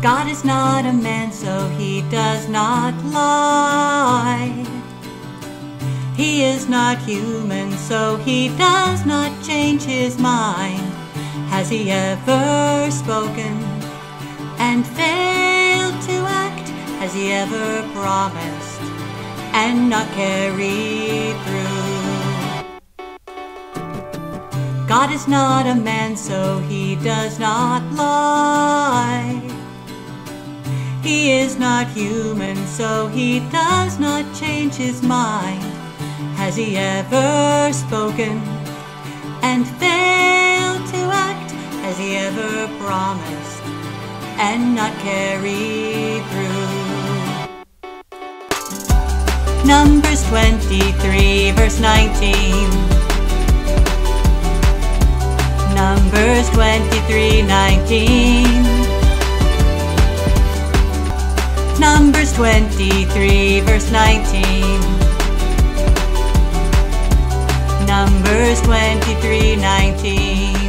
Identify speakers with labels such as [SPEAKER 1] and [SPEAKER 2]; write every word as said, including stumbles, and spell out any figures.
[SPEAKER 1] God is not a man, so he does not lie. He is not human, so he does not change his mind. Has he ever spoken and failed to act? Has he ever promised and not carried through? God is not a man, so he does not lie. He is not human, so he does not change his mind. Has he ever spoken and failed to act? Has he ever promised and not carried through? Numbers twenty-three, verse nineteen. Numbers twenty-three, nineteen. Numbers twenty-three, verse nineteen. Numbers twenty-three, nineteen.